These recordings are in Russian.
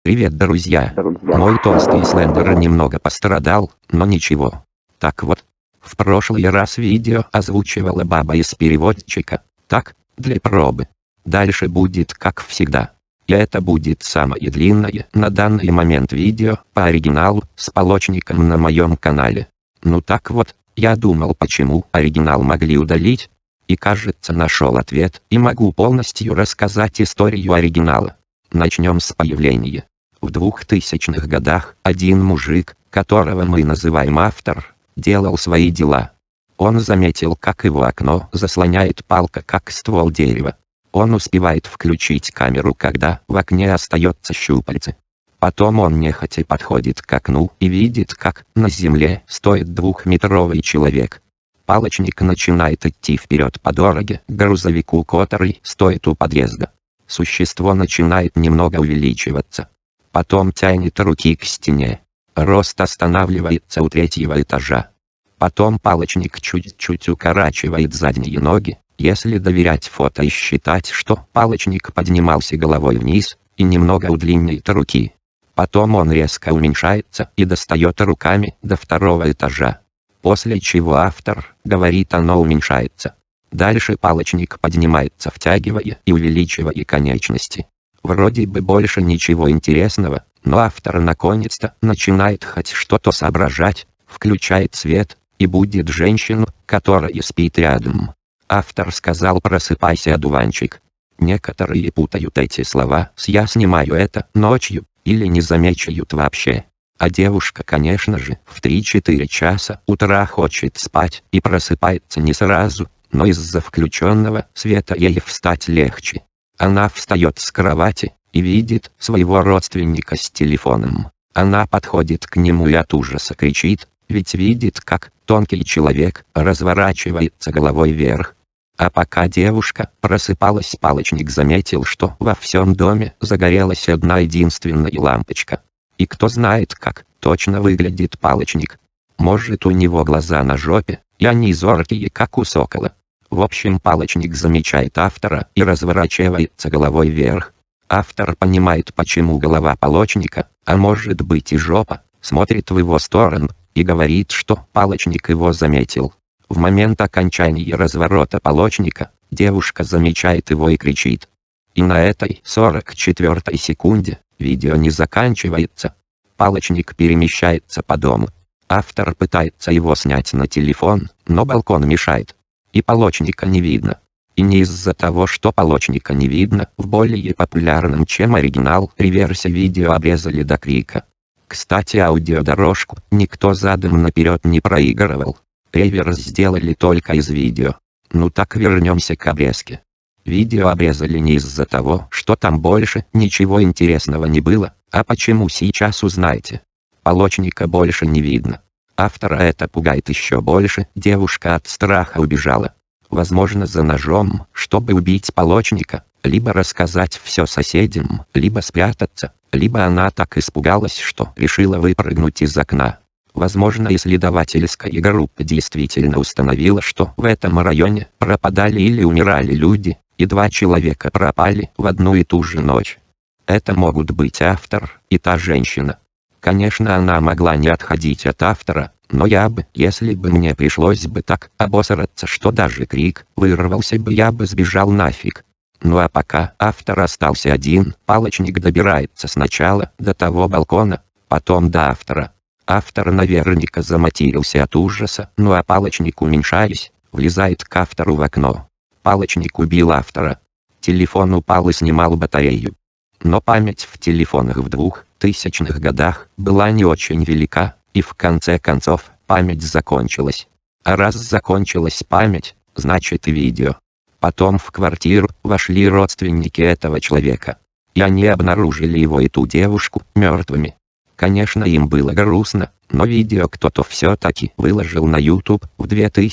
Привет, друзья. Мой толстый слендер немного пострадал, но ничего. Так вот, в прошлый раз видео озвучивала баба из переводчика, так, для пробы. Дальше будет как всегда. И это будет самое длинное на данный момент видео по оригиналу с полочником на моем канале. Ну так вот, я думал, почему оригинал могли удалить. И кажется, нашел ответ и могу полностью рассказать историю оригинала. Начнем с появления. В 2000-х годах один мужик, которого мы называем автор, делал свои дела. Он заметил, как его окно заслоняет палка, как ствол дерева. Он успевает включить камеру, когда в окне остается щупальце. Потом он нехотя подходит к окну и видит, как на земле стоит двухметровый человек. Палочник начинает идти вперед по дороге к грузовику, который стоит у подъезда. Существо начинает немного увеличиваться. Потом тянет руки к стене. Рост останавливается у 3-го этажа. Потом палочник чуть-чуть укорачивает задние ноги, если доверять фото и считать, что палочник поднимался головой вниз, и немного удлиняет руки. Потом он резко уменьшается и достает руками до 2-го этажа. После чего автор говорит, оно уменьшается. Дальше палочник поднимается, втягивая и увеличивая конечности. Вроде бы больше ничего интересного, но автор наконец-то начинает хоть что-то соображать, включает свет, и будет женщину, которая спит рядом. Автор сказал: «Просыпайся, одуванчик». Некоторые путают эти слова с «я снимаю это ночью» или не замечают вообще. А девушка, конечно же, в 3-4 часа утра хочет спать и просыпается не сразу, но из-за включенного света ей встать легче. Она встает с кровати и видит своего родственника с телефоном. Она подходит к нему и от ужаса кричит, ведь видит, как тонкий человек разворачивается головой вверх. А пока девушка просыпалась, палочник заметил, что во всем доме загорелась одна единственная лампочка. И кто знает, как точно выглядит палочник. Может, у него глаза на жопе, и они зоркие, как у сокола. В общем, палочник замечает автора и разворачивается головой вверх. Автор понимает, почему голова палочника, а может быть и жопа, смотрит в его сторону, и говорит, что палочник его заметил. В момент окончания разворота палочника, девушка замечает его и кричит. И на этой 44-й секунде видео не заканчивается. Палочник перемещается по дому. Автор пытается его снять на телефон, но балкон мешает. И палочника не видно. И не из-за того, что палочника не видно, в более популярном, чем оригинал, реверсе видео обрезали до крика. Кстати, аудиодорожку никто задом наперед не проигрывал. Реверс сделали только из видео. Ну так вернемся к обрезке. Видео обрезали не из-за того, что там больше ничего интересного не было, а почему, сейчас узнаете. Палочника больше не видно. Автора это пугает еще больше, девушка от страха убежала. Возможно, за ножом, чтобы убить палочника, либо рассказать все соседям, либо спрятаться, либо она так испугалась, что решила выпрыгнуть из окна. Возможно, исследовательская группа действительно установила, что в этом районе пропадали или умирали люди, и 2 человека пропали в одну и ту же ночь. Это могут быть автор и та женщина. Конечно, она могла не отходить от автора, но я бы, если бы мне пришлось бы так обосраться, что даже крик вырвался бы, я бы сбежал нафиг. Ну а пока автор остался один, палочник добирается сначала до того балкона, потом до автора. Автор наверняка заматерился от ужаса, ну а палочник, уменьшаясь, влезает к автору в окно. Палочник убил автора. Телефон упал и снимал батарею. Но память в телефонах в 2000-х годах была не очень велика, и в конце концов память закончилась. А раз закончилась память, значит и видео. Потом в квартиру вошли родственники этого человека. И они обнаружили его и ту девушку мертвыми. Конечно, им было грустно, но видео кто-то все-таки выложил на YouTube в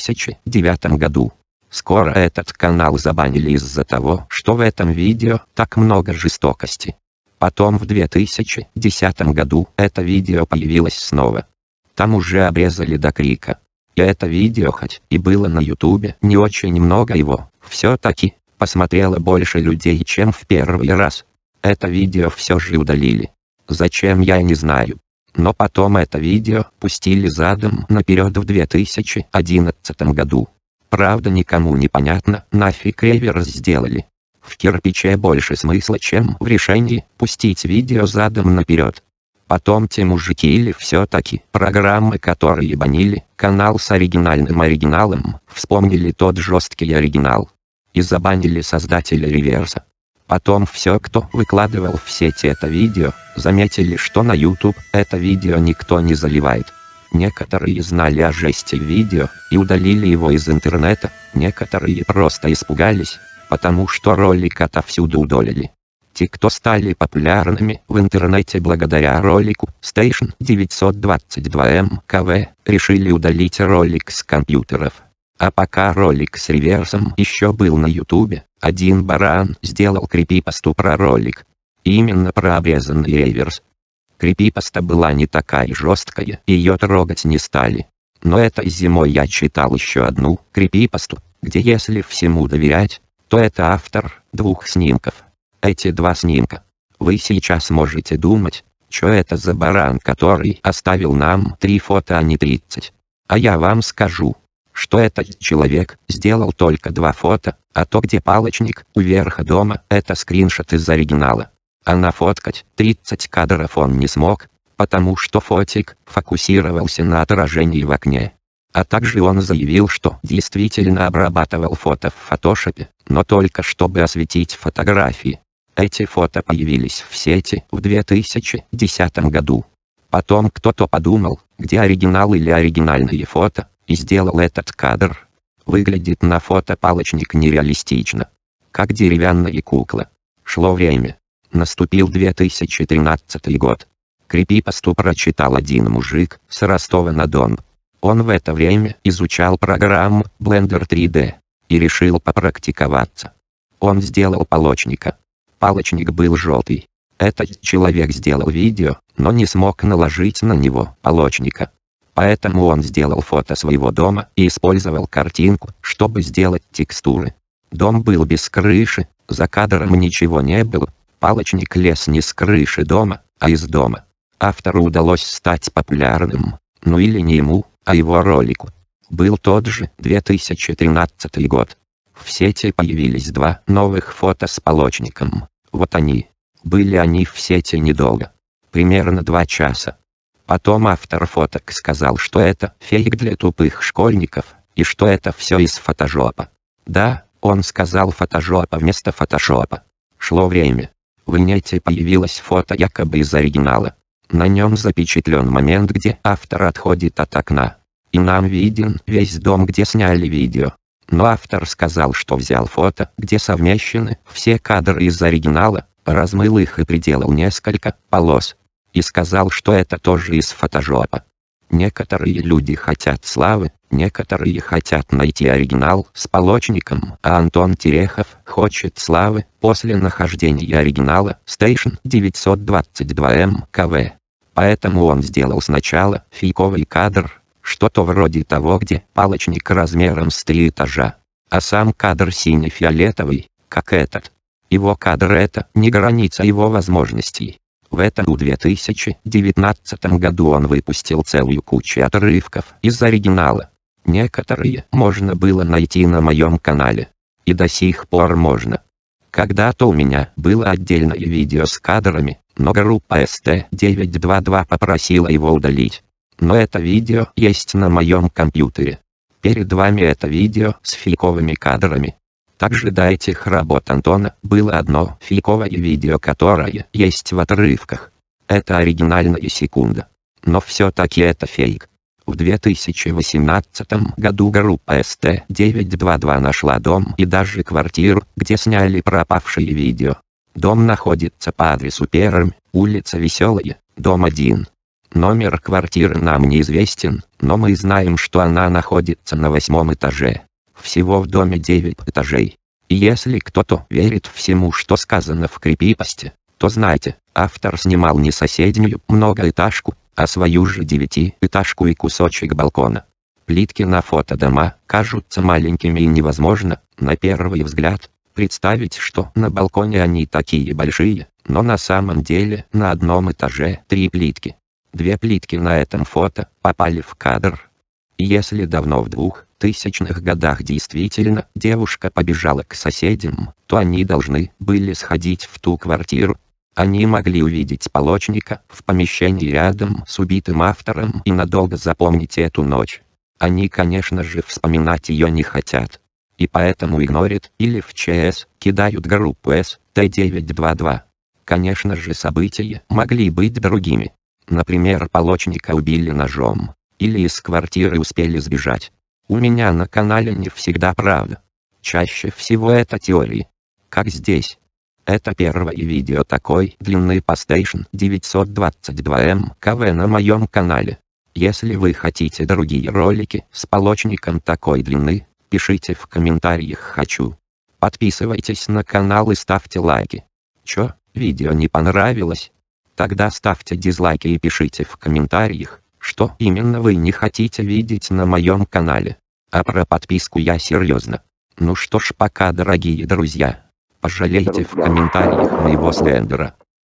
2009 году. Скоро этот канал забанили из-за того, что в этом видео так много жестокости. Потом в 2010 году это видео появилось снова. Там уже обрезали до крика. И это видео, хоть и было на YouTube, не очень много его, все-таки посмотрело больше людей, чем в первый раз. Это видео все же удалили. Зачем, я не знаю. Но потом это видео пустили задом наперед в 2011 году. Правда, никому не понятно, нафиг реверс сделали. В кирпиче больше смысла, чем в решении пустить видео задом наперед. Потом те мужики или все-таки программы, которые банили канал с оригинальным оригиналом, вспомнили тот жесткий оригинал и забанили создателя реверса. Потом все, кто выкладывал в сеть это видео, заметили, что на YouTube это видео никто не заливает. Некоторые знали о жести видео и удалили его из интернета, некоторые просто испугались, потому что ролик отовсюду удалили. Те, кто стали популярными в интернете благодаря ролику Station 922 МКВ, решили удалить ролик с компьютеров. А пока ролик с реверсом еще был на ютубе, один баран сделал крипипасту про ролик. Именно про обрезанный реверс. Крипипаста была не такая жесткая, ее трогать не стали. Но этой зимой я читал еще одну крипипасту, где, если всему доверять, то это автор 2 снимков. Эти 2 снимка. Вы сейчас можете думать, что это за баран, который оставил нам 3 фото, а не 30. А я вам скажу, что этот человек сделал только 2 фото, а то, где палочник у верха дома, это скриншот из оригинала. А нафоткать 30 кадров он не смог, потому что фотик фокусировался на отражении в окне. А также он заявил, что действительно обрабатывал фото в фотошопе, но только чтобы осветить фотографии. Эти фото появились в сети в 2010 году. Потом кто-то подумал, где оригинал или оригинальные фото, и сделал этот кадр. Выглядит на фото палочник нереалистично, как деревянная кукла. Шло время. Наступил 2013 год. Крипипасту прочитал один мужик с Ростова-на-Дону. Он в это время изучал программу Blender 3D и решил попрактиковаться. Он сделал палочника. Палочник был желтый. Этот человек сделал видео, но не смог наложить на него палочника. Поэтому он сделал фото своего дома и использовал картинку, чтобы сделать текстуры. Дом был без крыши, за кадром ничего не было. Палочник лез не с крыши дома, а из дома. Автору удалось стать популярным, ну или не ему, а его ролику. Был тот же 2013 год. В сети появились 2 новых фото с палочником. Вот они. Были они в сети недолго. Примерно 2 часа. Потом автор фоток сказал, что это фейк для тупых школьников, и что это все из фотошопа. Да, он сказал фотошопа вместо фотошопа. Шло время. В инете появилось фото якобы из оригинала. На нем запечатлен момент, где автор отходит от окна. И нам виден весь дом, где сняли видео. Но автор сказал, что взял фото, где совмещены все кадры из оригинала, размыл их и приделал несколько полос. И сказал, что это тоже из фотошопа. Некоторые люди хотят славы, некоторые хотят найти оригинал с палочником, а Антон Терехов хочет славы после нахождения оригинала Station 922 МКВ. Поэтому он сделал сначала фейковый кадр, что-то вроде того, где палочник размером с 3 этажа, а сам кадр сине-фиолетовый, как этот. Его кадр — это не граница его возможностей. В этом 2019 году он выпустил целую кучу отрывков из оригинала. Некоторые можно было найти на моем канале. И до сих пор можно. Когда-то у меня было отдельное видео с кадрами, но группа ST922 попросила его удалить. Но это видео есть на моем компьютере. Перед вами это видео с фейковыми кадрами. Также до этих работ Антона было одно фейковое видео, которое есть в отрывках. Это оригинальная секунда. Но все-таки это фейк. В 2018 году группа ST922 нашла дом и даже квартиру, где сняли пропавшие видео. Дом находится по адресу Пермь, улица Веселая, дом 1. Номер квартиры нам неизвестен, но мы знаем, что она находится на 8 этаже. Всего в доме 9 этажей. И если кто-то верит всему, что сказано в крипипасте, то знайте, автор снимал не соседнюю многоэтажку, а свою же 9-этажку и кусочек балкона. Плитки на фото дома кажутся маленькими и невозможно, на первый взгляд, представить, что на балконе они такие большие, Но на самом деле на одном этаже 3 плитки. 2 плитки на этом фото попали в кадр. И если давно в 2000-х годах действительно девушка побежала к соседям, то они должны были сходить в ту квартиру. Они могли увидеть Полочника в помещении рядом с убитым автором и надолго запомнить эту ночь. Они, конечно же, вспоминать ее не хотят. И поэтому игнорят или в ЧС кидают группу СТ-922. Конечно же, события могли быть другими. Например, Полочника убили ножом. Или из квартиры успели сбежать. У меня на канале не всегда правда. Чаще всего это теории. Как здесь. Это первое видео такой длины по Station 922 МКВ на моем канале. Если вы хотите другие ролики с Полочником такой длины, пишите в комментариях «хочу». Подписывайтесь на канал и ставьте лайки. Чё, видео не понравилось? Тогда ставьте дизлайки и пишите в комментариях, что именно вы не хотите видеть на моем канале. А про подписку я серьезно. Ну что ж, пока, дорогие друзья. Пожалейте в комментариях моего Слендера.